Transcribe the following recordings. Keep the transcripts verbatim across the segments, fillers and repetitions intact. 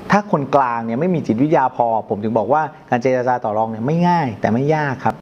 ถ้าคนกลางเนี่ยไม่มีจิตวิทยาพอผมถึงบอกว่าการเจรจาต่อรองเนี่ยไม่ง่ายแต่ไม่ยากครับ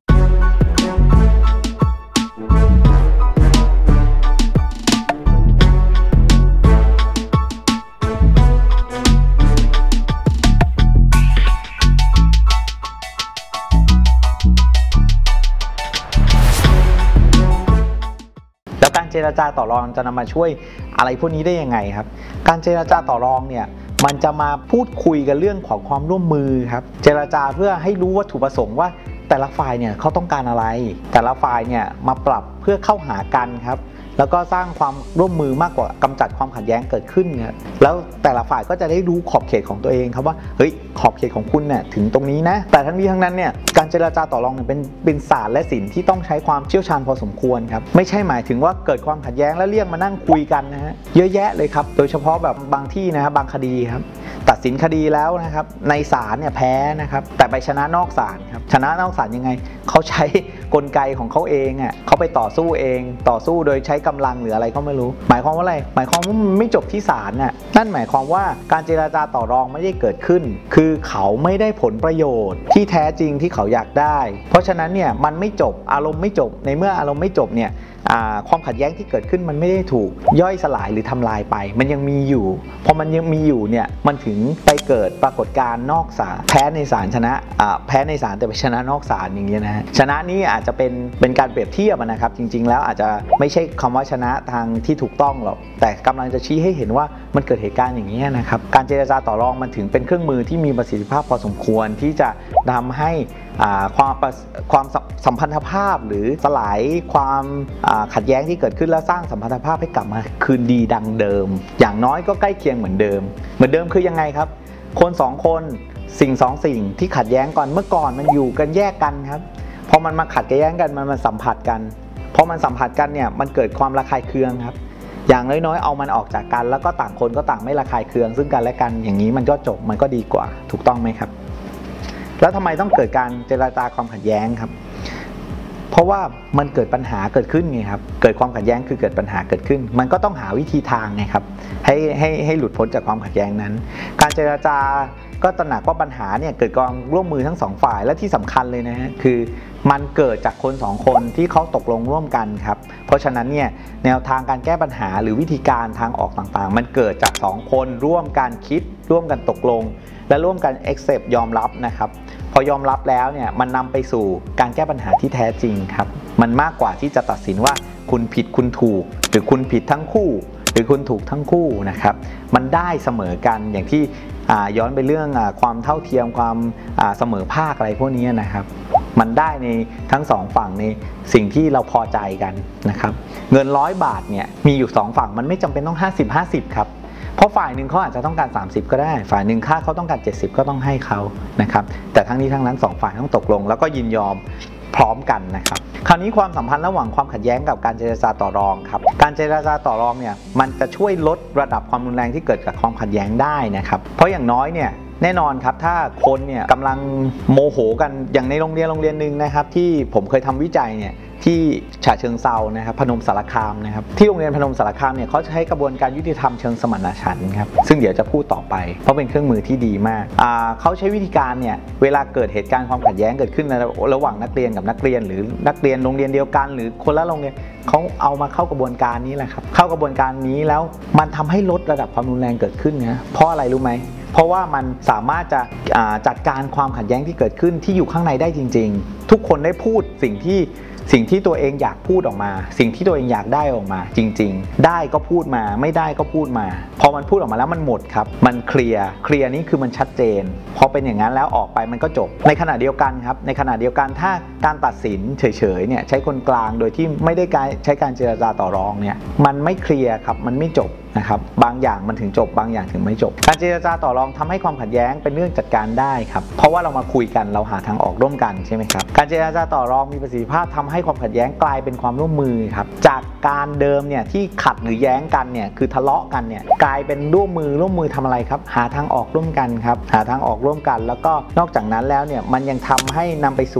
แล้วการเจรจาต่อรองจะนำมาช่วยอะไรพวกนี้ได้ยังไงครับการเจรจาต่อรองเนี่ยมันจะมาพูดคุยกันเรื่องของความร่วมมือครับเจรจาเพื่อให้รู้วัตถุประสงค์ว่าแต่ละฝ่ายเนี่ยเขาต้องการอะไรแต่ละฝ่ายเนี่ยมาปรับเพื่อเข้าหากันครับแล้วก็สร้างความร่วมมือมากกว่ากำจัดความขัดแย้งเกิดขึ้นครับแล้วแต่ละฝ่ายก็จะได้รู้ขอบเขตของตัวเองครับว่าเฮ้ยขอบเขตของคุณเนี่ยถึงตรงนี้นะแต่ทั้งนี้ทั้งนั้นเนี่ยการเจรจาต่อรองเนี่ยเป็นเป็นศาสตร์และศิลป์ที่ต้องใช้ความเชี่ยวชาญพอสมควรครับไม่ใช่หมายถึงว่าเกิดความขัดแย้งแล้วเรียกมานั่งคุยกันนะฮะเยอะแยะเลยครับโดยเฉพาะแบบบางที่นะครับบางคดีครับตัดสินคดีแล้วนะครับในศาลเนี่ยแพ้นะครับแต่ไปชนะนอกศาลครับชนะนอกศาลยังไงเขาใช้กลไกของเขาเองอ่ะเขาไปต่อสู้เองต่อสู้โดยใช้กำลังหรืออะไรก็ไม่รู้หมายความว่าอะไรหมายความว่ามันไม่จบที่ศาลน่ะนั่นหมายความว่าการเจรจาต่อรองไม่ได้เกิดขึ้นคือเขาไม่ได้ผลประโยชน์ที่แท้จริงที่เขาอยากได้เพราะฉะนั้นเนี่ยมันไม่จบอารมณ์ไม่จบในเมื่ออารมณ์ไม่จบเนี่ยความขัดแย้งที่เกิดขึ้นมันไม่ได้ถูกย่อยสลายหรือทำลายไปมันยังมีอยู่พอมันยังมีอยู่เนี่ยมันถึงไปเกิดปรากฏการณ์นอกศาลแพ้ในศาลชนะแพ้ในศาลแต่ไปชนะนอกศาลอย่างเงี้ยนะฮะชนะนี้อาจจะเป็นเป็นการเปรียบเทียบนะครับจริงๆแล้วอาจจะไม่ใช่คำว่าชนะทางที่ถูกต้องหรอกแต่กำลังจะชี้ให้เห็นว่ามันเกิดเหตุการณ์อย่างนี้นะครับการเจรจาต่อรองมันถึงเป็นเครื่องมือที่มีประสิทธิภาพพอสมควรที่จะทำให้ความความสัมพันธภาพหรือสลายความขัดแย้งที่เกิดขึ้นและสร้างสัมพันธภาพให้กลับมาคืนดีดังเดิมอย่างน้อยก็ใกล้เคียงเหมือนเดิมเหมือนเดิมคือยังไงครับคนสองคนสิ่งสองสิ่งที่ขัดแย้งก่อนเมื่อก่อนมันอยู่กันแยกกันครับพอมันมาขัดแย้งกันมันมาสัมผัสกันพอมันสัมผัสกันเนี่ยมันเกิดความระคายเคืองครับอย่างน้อยๆเอามันออกจากกันแล้วก็ต่างคนก็ต่างไม่ระคายเคืองซึ่งกันและกันอย่างนี้มันก็จบมันก็ดีกว่าถูกต้องไหมครับแล้วทำไมต้องเกิดการเจรจาความขัดแย้งครับเพราะว่ามันเกิดปัญหาเกิดขึ้นไงครับเกิดความขัดแย้งคือเกิดปัญหาเกิดขึ้นมันก็ต้องหาวิธีทางไงครับให้ให้ให้หลุดพ้นจากความขัดแย้งนั้นการเจรจาก็ตระหนักว่าปัญหาเนี่ยเกิดการร่วมมือทั้งสองฝ่ายและที่สำคัญเลยนะฮะคือมันเกิดจากคนสองคนที่เขาตกลงร่วมกันครับเพราะฉะนั้นเนี่ยแนวทางการแก้ปัญหาหรือวิธีการทางออกต่างๆมันเกิดจากสองคนร่วมกันคิดร่วมกันตกลงและร่วมกัน accept ยอมรับนะครับพอยอมรับแล้วเนี่ยมันนำไปสู่การแก้ปัญหาที่แท้จริงครับมันมากกว่าที่จะตัดสินว่าคุณผิดคุณถูกหรือคุณผิดทั้งคู่หรือคุณถูกทั้งคู่นะครับมันได้เสมอกันอย่างที่ย้อนไปเรื่องความเท่าเทียมความเสมอภาคอะไรพวกนี้นะครับมันได้ในทั้งสองฝั่งในสิ่งที่เราพอใจกันนะครับเงินร้อยบาทเนี่ยมีอยู่สองฝั่งมันไม่จำเป็นต้องห้าสิบ ห้าสิบครับเพราะฝ่ายหนึ่งเขาอาจจะต้องการสามสิบก็ได้ฝ่ายหนึ่งค่าเขาต้องการเจ็ดสิบก็ต้องให้เขานะครับแต่ทั้งนี้ทั้งนั้นสองฝ่ายต้องตกลงแล้วก็ยินยอมพร้อมกันนะครับคราวนี้ความสัมพันธ์ระหว่างความขัดแย้งกับการเจรจาต่อรองครับการเจรจาต่อรองเนี่ยมันจะช่วยลดระดับความรุนแรงที่เกิดจากความขัดแย้งได้นะครับเพราะอย่างน้อยเนี่ยแน่นอนครับถ้าคนเนี่ยกำลังโมโหกันอย่างในโรงเรียนโรงเรียนหนึ่งนะครับที่ผมเคยทำวิจัยเนี่ยที่ฉะเชิงเทรานะครับพนมสารคามนะครับที่โรงเรียนพนมสารคามเนี่ยเขาใช้กระบวนการยุติธรรมเชิงสมรรถฉันท์ครับซึ่งเดี๋ยวจะพูดต่อไปเพราะเป็นเครื่องมือที่ดีมากเขาใช้วิธีการเนี่ยเวลาเกิดเหตุการณ์ความขัดแย้งเกิดขึ้นระหว่างนักเรียนกับนักเรียนหรือนักเรียนโรงเรียนเดียวกันหรือคนละโรงเรียนเขาเอามาเข้ากระบวนการนี้แหละครับเข้ากระบวนการนี้แล้วมันทำให้ลดระดับความรุนแรงเกิดขึ้นนะเพราะอะไรรู้ไหมเพราะว่ามันสามารถจะจัดการความขัดแย้งที่เกิดขึ้นที่อยู่ข้างในได้จริงๆทุกคนได้พูดสิ่งที่สิ่งที่ตัวเองอยากพูดออกมาสิ่งที่ตัวเองอยากได้ออกมาจริงๆได้ก็พูดมาไม่ได้ก็พูดมาพอมันพูดออกมาแล้วมันหมดครับมันเคลียร์เคลียร์นี่คือมันชัดเจนพอเป็นอย่างนั้นแล้วออกไปมันก็จบในขณะเดียวกันครับในขณะเดียวกันถ้าการตัดสินเฉยๆเนี่ยใช้คนกลางโดยที่ไม่ได้การใช้การเจรจาต่อรองเนี่ยมันไม่เคลียร์ครับมันไม่จบนะครับบางอย่างมันถึงจบบางอย่างถึงไม่จบการเจรจาต่อรองทำให้ความขัดแย้งเป็นเรื่องจัดการได้ครับเพราะว่าเรามาคุยกันเราหาทางออกร่วมกันใช่ไหมครับการเจรจาต่อรองมีประสิทธิภาพทำให้ความขัดแย้งกลายเป็นความร่วมมือครับจากการเดิมเนี่ยที่ขัดหรือแย้งกันเนี่ยคือทะเลาะกันเนี่ยกลายเป็นร่วมมือร่วมมือทำอะไรครับหาทางออกร่วมกันครับหาทางออกร่วมกันแล้วก็นอกจากนั้นแล้วเนี่ยมันยังทำให้นำไปสู่ป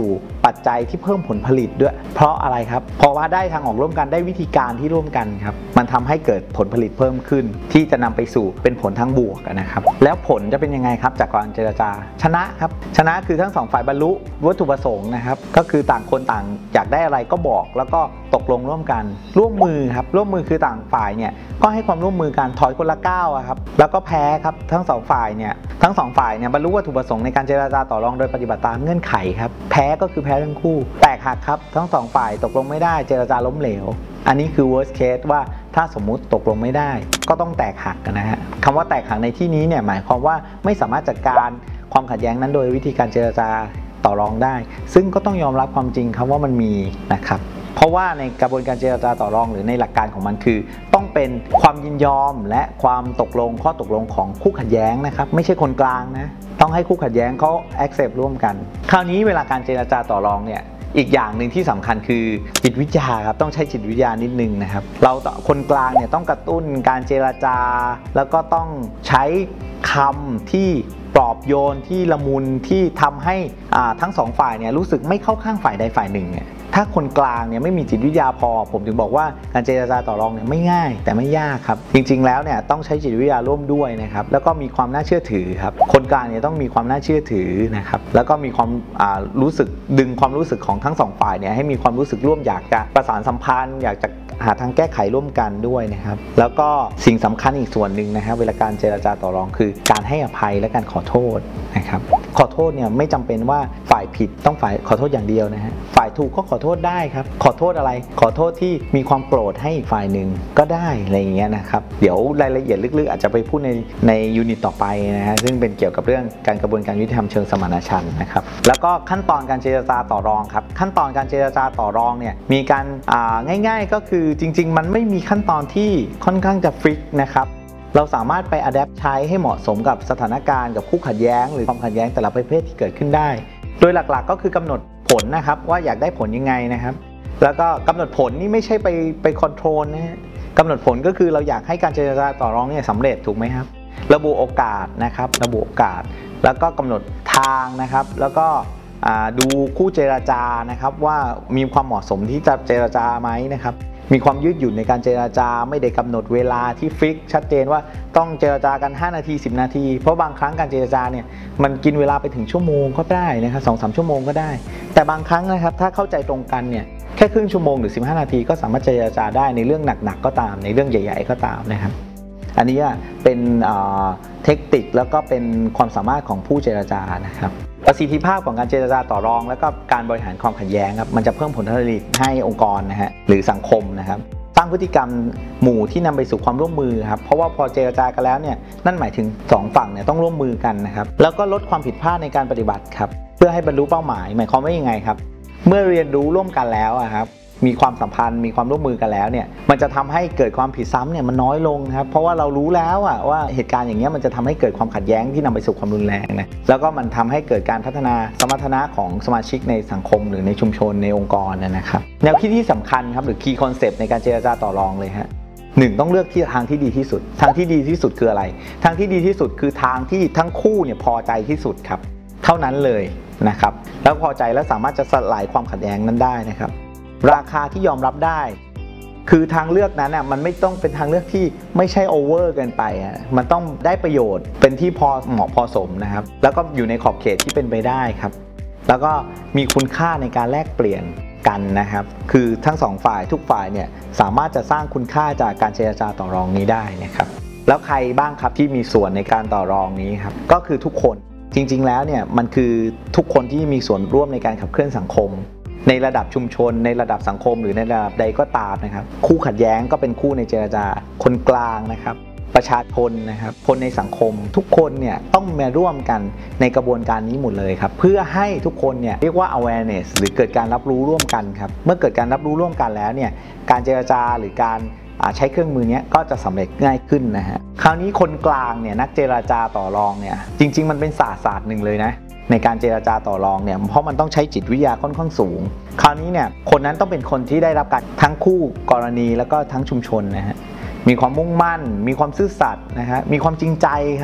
ปัจจัยที่เพิ่มผลผลิตด้วยเพราะอะไรครับเพราะว่าได้ทางออกร่วมกันได้วิธีการที่ร่วมกันครับมันทำให้เกิดผลผลิตเพิ่มขึ้นที่จะนำไปสู่เป็นผลทางบวกนะครับแล้วผลจะเป็นยังไงครับจากการเจรจาชนะครับชนะคือทั้งสองฝ่ายบรรลุวัตถุประสงค์นะครับก็คือต่างคนต่างอยากได้อะไรก็บอกแล้วก็ตกลงร่วมกันร่วมมือครับร่วมมือคือต่างฝ่ายเนี่ยก็ให้ความร่วมมือกันถอยคนละก้าวครับแล้วก็แพ้ครับทั้งสองฝ่ายเนี่ยทั้งสองฝ่ายเนี่ยบรรลุวัตถุประสงค์ในการเจรจาต่อรองโดยปฏิบัติตามเงื่อนไขครับแพ้ก็คือแพ้ทั้งคู่แตกหักครับทั้งสองฝ่ายตกลงไม่ได้เจรจาล้มเหลวอันนี้คือ worst case ว่าถ้าสมมุติตกลงไม่ได้ก็ต้องแตกหักนะฮะคำว่าแตกหักในที่นี้เนี่ยหมายความว่าไม่สามารถจัดการความขัดแย้งนั้นโดยวิธีการเจรจาต่อรองได้ซึ่งก็ต้องยอมรับความจริงครับว่ามันมีนะครับเพราะว่าในกระบวนการเจรจาต่อรองหรือในหลักการของมันคือต้องเป็นความยินยอมและความตกลงข้อตกลงของคู่ขัดแย้งนะครับไม่ใช่คนกลางนะต้องให้คู่ขัดแย้งเขา accept ร่วมกันคราวนี้เวลาการเจรจาต่อรองเนี่ยอีกอย่างหนึ่งที่สำคัญคือจิตวิทยาครับต้องใช้จิตวิทยานิดนึงนะครับเราคนกลางเนี่ยต้องกระตุ้นการเจรจาแล้วก็ต้องใช้คำที่ปลอบโยนที่ละมุนที่ทำให้ทั้งสองฝ่ายเนี่ยรู้สึกไม่เข้าข้างฝ่ายใดฝ่ายหนึ่งเนี่ยถ้าคนกลางเนี่ยไม่มีจิตวิทยาพอผมถึงบอกว่าการเจรจาต่อรองเนี่ยไม่ง่ายแต่ไม่ยากครับจริงๆแล้วเนี่ยต้องใช้จิตวิทยาร่วมด้วยนะครับแล้วก็มีความน่าเชื่อถือครับคนกลางเนี่ยต้องมีความน่าเชื่อถือนะครับแล้วก็มีความรู้สึกดึงความรู้สึกของทั้งสองฝ่ายเนี่ยให้มีความรู้สึกร่วมอยากจะประสานสัมพันธ์อยากจะหาทางแก้ไขร่วมกันด้วยนะครับแล้วก็สิ่งสำคัญอีกส่วนหนึ่งนะครับเวลาการเจรจาต่อรองคือการให้อภัยและการขอโทษนะครับขอโทษเนี่ยไม่จำเป็นว่าฝ่ายผิดต้องฝ่ายขอโทษอย่างเดียวนะฮะฝ่ายถูกก็ขอโทษได้ครับขอโทษอะไรขอโทษที่มีความโกรธให้อีกฝ่ายหนึ่งก็ได้อะไรอย่างเงี้ยนะครับเดี๋ยวรายละเอียดลึกๆอาจจะไปพูดในในยูนิตต่อไปนะฮะซึ่งเป็นเกี่ยวกับเรื่องการกระบวนการยุติธรรมเชิงสมานฉันท์นะครับแล้วก็ขั้นตอนการเจรจาต่อรองครับขั้นตอนการเจรจาต่อรองเนี่ยมีการง่ายๆก็คือจริงๆมันไม่มีขั้นตอนที่ค่อนข้างจะฟิกนะครับเราสามารถไปอัดแอปใช้ให้เหมาะสมกับสถานการณ์กับคู่ขัดแย้งหรือความขัดแย้งแต่ละประเภทที่เกิดขึ้นได้โดยหลักๆก็คือกำหนดผลนะครับว่าอยากได้ผลยังไงนะครับแล้วก็กำหนดผลนี่ไม่ใช่ไปไปคอนโทรลนะฮะกำหนดผลก็คือเราอยากให้การเจรจาต่อรองเนี่ยสำเร็จถูกไหมครับระบุโอกาสนะครับระบุโอกาสแล้วก็กำหนดทางนะครับแล้วก็ดูคู่เจรจานะครับว่ามีความเหมาะสมที่จะเจรจาไหมนะครับมีความยืดหยุ่นในการเจรจาไม่ได้กำหนดเวลาที่ฟิกชัดเจนว่าต้องเจรจากันห้านาทีสิบนาทีเพราะบางครั้งการเจรจาเนี่ยมันกินเวลาไปถึงชั่วโมงก็ได้นะครับ สองถึงสาม ชั่วโมงก็ได้แต่บางครั้งนะครับถ้าเข้าใจตรงกันเนี่ยแค่ครึ่งชั่วโมงหรือสิบห้านาทีก็สามารถเจรจาได้ในเรื่องหนักๆก็ตามในเรื่องใหญ่ๆก็ตามนะครับอันนี้เป็นเทคนิคแล้วก็เป็นความสามารถของผู้เจรจานะครับประสิทธิภาพของการเจรจาต่อรองแล้วก็การบริหารความขัดแย้งครับมันจะเพิ่มผลผลิตให้องค์กรนะฮะหรือสังคมนะครับสร้างพฤติกรรมหมู่ที่นำไปสู่ความร่วมมือครับเพราะว่าพอเจรจากันแล้วเนี่ยนั่นหมายถึงสองฝั่งเนี่ยต้องร่วมมือกันนะครับแล้วก็ลดความผิดพลาดในการปฏิบัติครับเพื่อให้บรรลุเป้าหมายหมายความว่ายังไงครับเมื่อเรียนรู้ร่วมกันแล้วครับมีความสัมพันธ์มีความร่วมมือกันแล้วเนี่ยมันจะทำให้เกิดความผิดซ้ำเนี่ยมันน้อยลงครับเพราะว่าเรารู้แล้วอะว่าเหตุการณ์อย่างเงี้ยมันจะทำให้เกิดความขัดแย้งที่นำไปสู่ความรุนแรงนะแล้วก็มันทำให้เกิดการพัฒนาสมรรถนะของสมาชิกในสังคมหรือในชุมชนในองค์กรนะครับแนวคิดที่สำคัญครับหรือ key concept ในการเจรจาต่อรองเลยฮะหนึ่งต้องเลือกที่ทางที่ดีที่สุดทางที่ดีที่สุดคืออะไรทางที่ดีที่สุดคือทางที่ทั้งคู่เนี่ยพอใจที่สุดครับเท่านั้นเลยนะครับแล้วพอใจแล้วสามารถจะสลายความขัดแย้งนั้นได้นะครับราคาที่ยอมรับได้คือทางเลือกนั้นอ่ะมันไม่ต้องเป็นทางเลือกที่ไม่ใช่โอเวอร์เกินไปอ่ะมันต้องได้ประโยชน์เป็นที่พอเหมาะพอสมนะครับแล้วก็อยู่ในขอบเขตที่เป็นไปได้ครับแล้วก็มีคุณค่าในการแลกเปลี่ยนกันนะครับคือทั้งสองฝ่ายทุกฝ่ายเนี่ยสามารถจะสร้างคุณค่าจากการเจรจาต่อรองนี้ได้นะครับแล้วใครบ้างครับที่มีส่วนในการต่อรองนี้ครับก็คือทุกคนจริงๆแล้วเนี่ยมันคือทุกคนที่มีส่วนร่วมในการขับเคลื่อนสังคมในระดับชุมชนในระดับสังคมหรือในระดับใดก็ตามนะครับคู่ขัดแย้งก็เป็นคู่ในเจรจาคนกลางนะครับประชาชนนะครับคนในสังคมทุกคนเนี่ยต้องมาร่วมกันในกระบวนการนี้หมดเลยครับเพื่อให้ทุกคนเนี่ยเรียกว่า awareness หรือเกิดการรับรู้ร่วมกันครับเมื่อเกิดการรับรู้ร่วมกันแล้วเนี่ยการเจรจาหรือการใช้เครื่องมือนี้ก็จะสำเร็จง่ายขึ้นนะฮะคราวนี้คนกลางเนี่ยนักเจรจาต่อรองเนี่ยจริงๆมันเป็นศาสตร์ศาสตร์หนึ่งเลยนะในการเจรจาต่อรองเนี่ยเพราะมันต้องใช้จิตวิทยาค่อนข้างสูงคราวนี้เนี่ยคนนั้นต้องเป็นคนที่ได้รับการทั้งคู่กรณีแล้วก็ทั้งชุมชนนะฮะมีความมุ่งมั่นมีความซื่อสัตย์นะฮะมีความจริงใจครับ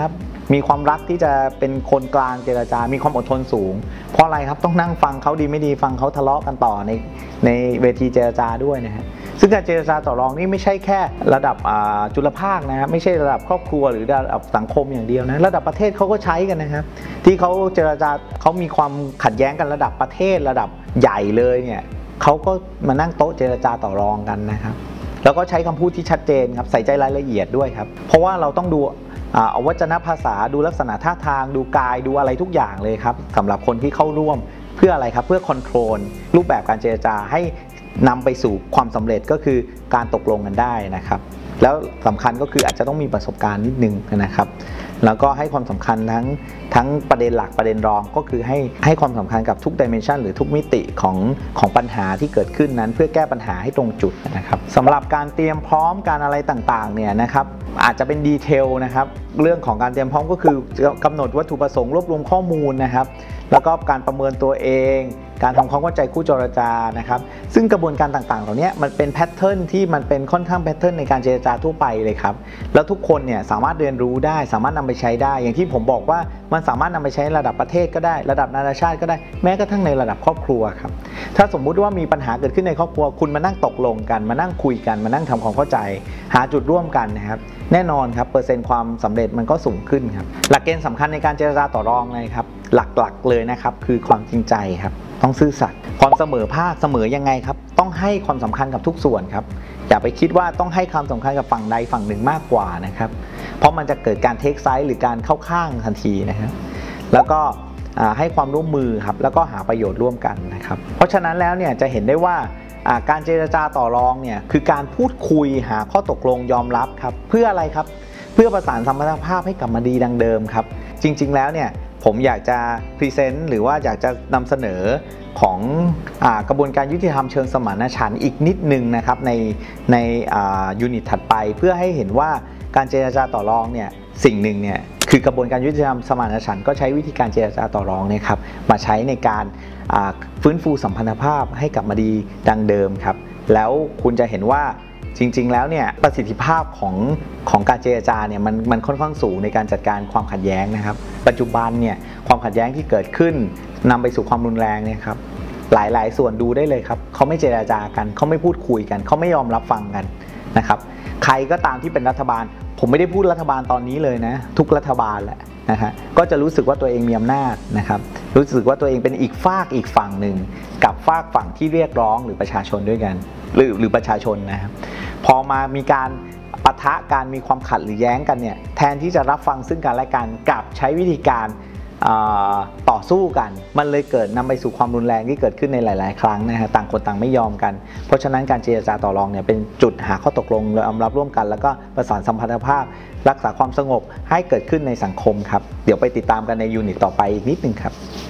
มีความรักที่จะเป็นคนกลางเจรจามีความอดทนสูงเพราะอะไรครับต้องนั่งฟังเขาดีไม่ดีฟังเขาทะเลาะกันต่อในในเวทีเจรจาด้วยนะฮะซึ่งการเจรจาต่อรองนี่ไม่ใช่แค่ระดับจุลภาคนะครับไม่ใช่ระดับครอบครัวหรือระดับสังคมอย่างเดียวนะระดับประเทศเขาก็ใช้กันนะครับที่เขาเจรจาเขามีความขัดแย้งกันระดับประเทศระดับใหญ่เลยเนี่ยเขาก็มานั่งโต๊ะเจรจาต่อรองกันนะครับแล้วก็ใช้คำพูดที่ชัดเจนครับใส่ใจรายละเอียดด้วยครับเพราะว่าเราต้องดูเอาวจนภาษาดูลักษณะท่าทางดูกายดูอะไรทุกอย่างเลยครับสำหรับคนที่เข้าร่วมเพื่ออะไรครับเพื่อคอนโทรลรูปแบบการเจรจาให้นำไปสู่ความสำเร็จก็คือการตกลงกันได้นะครับแล้วสำคัญก็คืออาจจะต้องมีประสบการณ์นิดนึงนะครับแล้วก็ให้ความสำคัญทั้งทั้งประเด็นหลักประเด็นรองก็คือให้ให้ความสำคัญกับทุกดิเมนชันหรือทุกมิติของของปัญหาที่เกิดขึ้นนั้นเพื่อแก้ปัญหาให้ตรงจุดนะครับสำหรับการเตรียมพร้อมการอะไรต่างๆเนี่ยนะครับอาจจะเป็นดีเทลนะครับเรื่องของการเตรียมพร้อมก็คือกำหนดวัตถุประสงค์รวบรวมข้อมูลนะครับแล้วก็การประเมินตัวเองการทำความเข้าใจคู่เจรจานะครับซึ่งกระบวนการต่างๆเหล่านี้มันเป็นแพทเทิร์นที่มันเป็นค่อนข้างแพทเทิร์นในการเจรจาทั่วไปเลยครับแล้วทุกคนเนี่ยสามารถเรียนรู้ได้สามารถนำไปใช้ได้อย่างที่ผมบอกว่ามันสามารถนำไปใช้ระดับประเทศก็ได้ระดับนานาชาติก็ได้แม้กระทั่งในระดับครอบครัวครับถ้าสมมุติว่ามีปัญหาเกิดขึ้นในครอบครัวคุณมานั่งตกลงกันมานั่งคุยกันมานั่งทำความเข้าใจหาจุดร่วมกันนะครับแน่นอนครับเปอร์เซ็นต์ความสำเร็จมันก็สูงขึ้นครับหลักเกณฑ์สำคัญในการเจรจาต่อรองเลยครับหลักๆเลยนะครับคือความจริงใจครับต้องซื่อสัตย์ความเสมอภาคเสมอยังไงครับต้องให้ความสำคัญกับทุกส่วนครับอย่าไปคิดว่าต้องให้ความสำคัญกับฝั่งใดฝั่งหนึ่งมากกว่านะครับเพราะมันจะเกิดการเทคไซด์หรือการเข้าข้างทันทีนะครับแล้วก็ให้ความร่วมมือครับแล้วก็หาประโยชน์ร่วมกันนะครับเพราะฉะนั้นแล้วเนี่ยจะเห็นได้ว่าการเจรจาต่อรองเนี่ยคือการพูดคุยหาข้อตกลงยอมรับครับเพื่ออะไรครับเพื่อประสานสัมพันธภาพให้กลับมาดีดังเดิมครับจริงๆแล้วเนี่ยผมอยากจะพรีเซนต์หรือว่าอยากจะนำเสนอของอกระบวนการยุติธรรมเชิงสมานฉันท์อีกนิดนึงนะครับในในยูนิตถัดไปเพื่อให้เห็นว่าการเจรจาต่อรองเนี่ยสิ่งหนึ่งเนี่ยคือกระบวนการยุติธรรมสมานฉันท์ก็ใช้วิธีการเจรจาต่อรองเนี่ยครับมาใช้ในการฟื้นฟูสัมพันธภาพให้กลับมาดีดังเดิมครับแล้วคุณจะเห็นว่าจริงๆแล้วเนี่ยประสิทธิภาพของของการเจรจาเนี่ยมันมันค่อนข้างสูงในการจัดการความขัดแย้งนะครับปัจจุบันเนี่ยความขัดแย้งที่เกิดขึ้นนำไปสู่ความรุนแรงเนี่ยครับหลายๆส่วนดูได้เลยครับเขาไม่เจรจากันเขาไม่พูดคุยกันเขาไม่ยอมรับฟังกันนะครับใครก็ตามที่เป็นรัฐบาลผมไม่ได้พูดรัฐบาลตอนนี้เลยนะทุกรัฐบาลแหละนะฮะก็จะรู้สึกว่าตัวเองมีอำนาจนะครับรู้สึกว่าตัวเองเป็นอีกฝากอีกฝั่งหนึ่งกับฝากฝั่งที่เรียกร้องหรือประชาชนด้วยกันหรือหรือประชาชนนะครับพอมามีการปะทะการมีความขัดหรือแย้งกันเนี่ยแทนที่จะรับฟังซึ่งกันและกันกลับใช้วิธีการต่อสู้กันมันเลยเกิดนำไปสู่ความรุนแรงที่เกิดขึ้นในหลายๆครั้งนะฮะต่างคนต่างไม่ยอมกันเพราะฉะนั้นการเจรจาต่อรองเนี่ยเป็นจุดหาข้อตกลงยอมรับร่วมกันแล้วก็ประสานสัมพันธภาพรักษาความสงบให้เกิดขึ้นในสังคมครับเดี๋ยวไปติดตามกันในยูนิตต่อไปอีกนิดนึงครับ